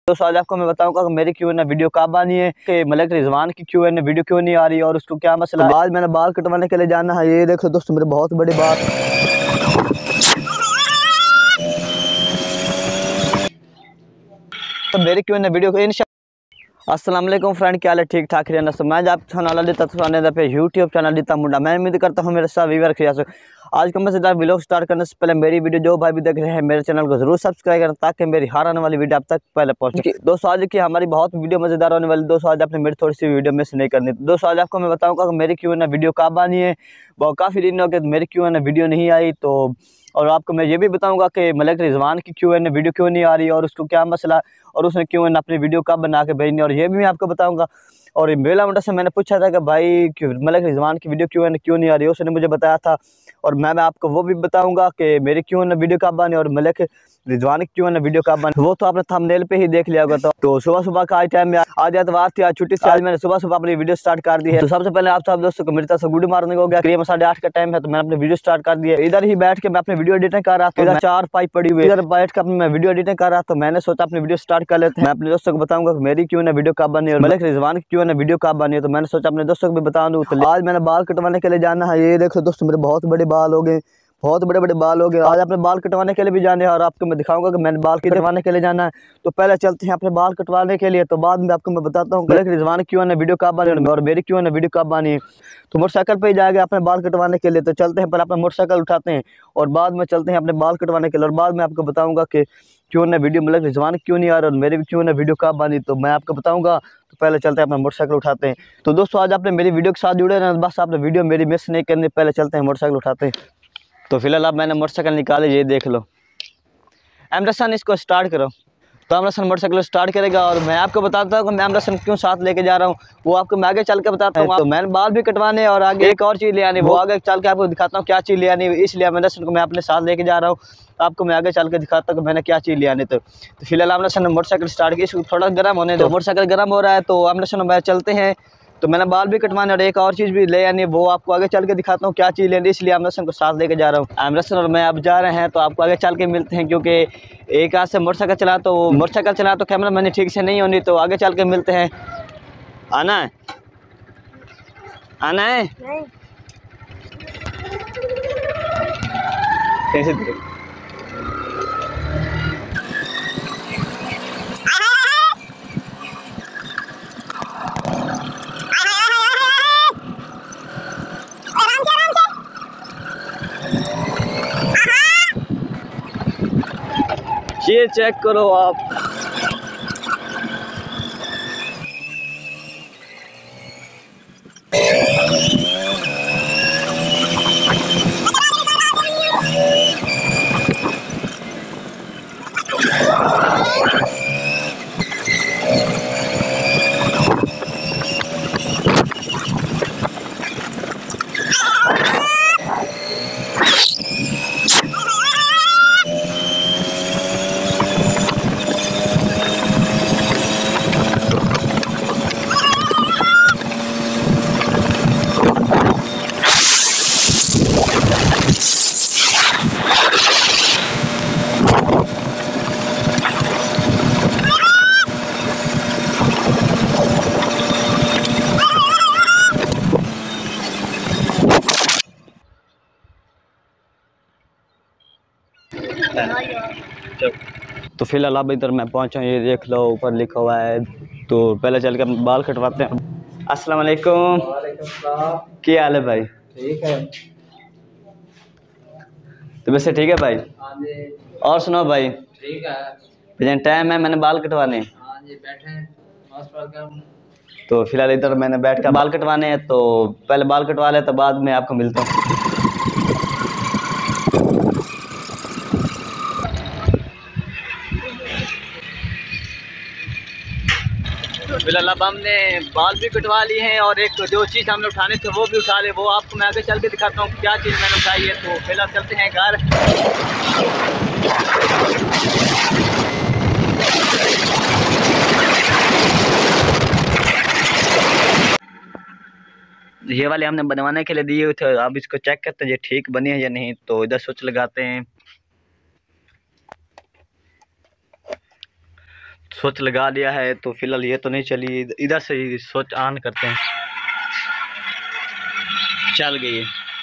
दोस्तों आज आपको मैं बताऊंगा कि मेरी क्यों ना वीडियो कब आनी है कि मलिक रिजवान की क्यों ना वीडियो क्यों नहीं आ रही और उसको क्या मसला है। आज मैंने बाल कटवाने के लिए जाना है। ये देखो दोस्तों मेरे बहुत बड़ी बात। तो मेरी क्यों ना वीडियो को अस्सलाम वालेकुम फ्रेंड, क्या हाल है? ठीक ठाक रहना। तो मैं आप चैनल पे यूट्यूब चैनल देता मुंडा। मैं उम्मीद करता हूँ मेरे साथ व्यूअर खिया। आज का मजेदार व्लॉग स्टार्ट करने से पहले मेरी वीडियो जो भाई भी देख रहे हैं मेरे चैनल को जरूर सब्सक्राइब करें ताकि मेरी हर आने वाली वीडियो आप तक पहले पहुंचे। दोस्तों आज की हमारी बहुत वीडियो मजेदार होने वाली। दोस्तों आज आपने मेरी थोड़ी सी वीडियो मिस नहीं करनी। दोस्तों आज आपको मैं बताऊंगा कि मेरी क्यों ना वीडियो कब आनी है। वो काफ़ी दिन हो गए मेरी क्यों ना वीडियो नहीं आई। तो और आपको मैं ये भी बताऊंगा कि मलिक रिजवान की क्यों ना वीडियो क्यों नहीं आ रही और उसको क्या मसला और उसने क्यों ना अपनी वीडियो कब बना के भेजनी और ये भी मैं आपको बताऊंगा। और मेला मुंडा से मैंने पूछा था कि भाई मलिक रिजवान की वीडियो क्यों नहीं आ रही, उसने मुझे बताया था। और मैं आपको वो भी बताऊंगा कि मेरी क्यों ना वीडियो कब बनी और मलिक रिजवान की क्यों ना वीडियो कब बनी। वो तो आपने थंबनेल पे ही देख लिया होगा। तो सुबह सुबह का आज टाइम में आज एतवार थी, आज छुट्टी से आज मैंने सुबह सुबह अपनी वीडियो स्टार्ट कर दी है। तो सबसे पहले आप सब दोस्तों को मेरी तरफ से गुड मॉर्निंग हो गया। करीब 8:30 का टाइम है तो मैंने अपनी वीडियो स्टार्ट कर दी है। इधर ही बैठ के मैं अपनी वीडियो एडिटिंग कर रहा था। इधर 4 पाइप पड़ी हुई, इधर बैठ कर मैं वीडियो एडिटिंग कर रहा था। तो मैंने सोचा अपनी वीडियो स्टार्ट कर लेते हैं। मैं अपने दोस्तों को बताऊंगा कि मेरी क्यों ना वीडियो कब बनी और मलिक रिजवान की क्यों ना वीडियो कब बनी है। तो मैंने सोचा अपने दोस्तों को भी बता दूं। तो आज मैंने बाल कटवाने के लिए जाना है। ये देखो दोस्तों मेरे बहुत बड़े बाल हो गए, बहुत बड़े बड़े बाल हो गए। आज अपने बाल कटवाने के लिए भी जाने हैं और आपको मैं दिखाऊंगा कि मैंने बाल कटवाने के लिए जाना है। तो पहले चलते हैं अपने बाल कटवाने के लिए, तो बाद में आपको मैं बताता हूँ मलिक रिजवान क्यों ना वीडियो कब बनी और मेरी क्यों ना वीडियो कब बनी। तो मोटरसाइकिल पे ही जाएगा अपने बाल कटवाने के लिए। तो चलते हैं, पहले अपना मोटरसाइकिल उठाते हैं और बाद में चलते हैं अपने बाल कटवाने के लिए। और बाद में आपको बताऊंगा कि क्यों ना वीडियो मलिक रिजवान क्यों नहीं आ रहा और मेरी क्यों ना वीडियो कब बनी, तो मैं आपको बताऊंगा। तो पहले चलते हैं अपना मोटरसाइकिल उठाते हैं। तो दोस्तों आज आपने मेरी वीडियो के साथ जुड़े रहना, बस आपने वीडियो मेरी मिस नहीं करनी। पहले चलते हैं मोटरसाइकिल उठाते हैं। तो फिलहाल अब मैंने मोटरसाइकिल निकाले, ये देख लो। एमरसन इसको स्टार्ट करो। तो एमरसन मोटरसाइकिल स्टार्ट करेगा और मैं आपको बताता हूँ कि मैं एमरसन क्यों साथ लेके जा रहा हूँ, वो आपको मैं आगे चल के बताता हूँ। तो मैंने बाल भी कटवाने और आगे एक और चीज़ ले आनी, वो आगे चल के आपको दिखाता हूँ क्या चीज़ ले आनी। इसलिए एमरसन को मैं अपने साथ लेके जा रहा हूँ। आपको मैं आगे चल के दिखाता हूँ कि मैंने क्या चीज़ ले आनी। तो फिलहाल एमरसन ने मोटरसाइकिल स्टार्ट की, इसको थोड़ा गर्म होने दो। मोटरसाइकिल गर्म हो रहा है तो एमरसन में चलते हैं। तो मैंने बाल भी कटवाने और एक और चीज़ भी ले आनी, वो आपको आगे चल के दिखाता हूँ क्या चीज़ लेनी। इसलिए एमरसन को साथ लेके जा रहा हूँ। एमरसन और मैं अब जा रहे हैं तो आपको आगे चल के मिलते हैं, क्योंकि एक हाथ से मोटरसाइकिल चला तो कैमरा मैंने ठीक से नहीं होनी। तो आगे चल के मिलते हैं। आना है, आना है नहीं। कैसे ये चेक करो आप। तो फिलहाल अब इधर मैं पहुंचा, ये देख लो ऊपर लिखा हुआ है। तो पहले चल के बाल कटवाते हैं। अस्सलाम वालेकुम। क्या हाल है भाई? ठीक है। तो वैसे ठीक है भाई? और सुनो भाई। ठीक है। टाइम है, मैंने बाल कटवाने। हाँ जी बैठे। तो फिलहाल इधर मैंने बैठ कर बाल कटवाने हैं। तो पहले बाल कटवा ले तो बाद में आपको मिलता हूँ। फिलहाल अब हमने बाल भी कटवा लिए हैं और एक जो चीज़ हमने उठाने थे वो भी उठा ले, वो आपको मैं आगे चल के दिखाता हूँ क्या चीज़ मैंने उठाई है। तो फिलहाल चलते हैं घर। ये वाले हमने बनवाने के लिए दिए हुए थे, अब इसको चेक करते हैं ये ठीक बनी है या नहीं। तो इधर स्विच लगाते हैं। स्विच लगा लिया है, तो फिलहाल ये तो नहीं चली, इधर से ही स्विच ऑन करते हैं। चल गई।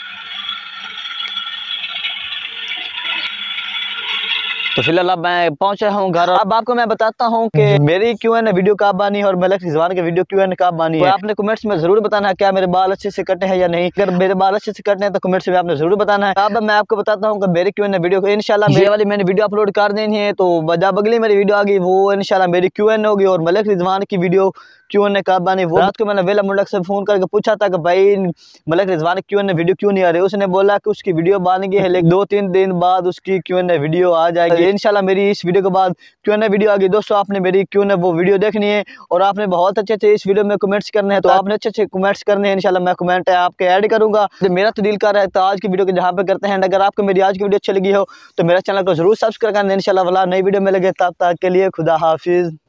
तो फिलहाल अब मैं पहुंचा हूं घर। अब आपको मैं बताता हूं कि मेरी Q&A वीडियो कब बनी है और मलिक रिजवान की वीडियो Q&A कब बनी है। आपने कमेंट्स में जरूर बताना है क्या मेरे बाल अच्छे से कटे हैं या नहीं। अगर मेरे बाल अच्छे से कटने हैं तो कमेंट्स में आपने जरूर बताना है। अब मैं आपको बताता हूं कि मेरी Q&A वीडियो को इंशाल्लाह मेरे वाली मैंने वीडियो अपलोड कर देनी है, तो जब अगली मेरी वीडियो आ गई वो इंशाल्लाह मेरी Q&A होगी। और मलिक रिजवान की वीडियो Q&A कब बनी, वो रात को मैंने वेला मुंडक से फोन करके पूछा था कि भाई मलिक रिजवान की Q&A वीडियो क्यों नहीं आ रही। उसने बोला कि उसकी वीडियो बन गई है, लेकिन 2-3 दिन बाद उसकी Q&A वीडियो आ जाएगी इंशाल्लाह। मेरी इस वीडियो के बाद Q&A वीडियो आ गई। दोस्तों आपने मेरी Q&A वो वीडियो देखनी है और आपने बहुत अच्छे इस वीडियो में कमेंट्स करने हैं, तो आपने अच्छे कमेंट्स करने हैं। इंशाल्लाह मैं कमेंट आपके ऐड करूंगा। मेरा तो दिल कर रहा है तो आज की वीडियो को जहाँ पे करते हैं। अगर आपको मेरी आज की वीडियो अच्छी लगी हो तो मेरा चैनल को जरूर सब्सक्राइब करना। इंशाल्लाह नई वीडियो में लगे, तब तक के लिए खुदा हाफिज।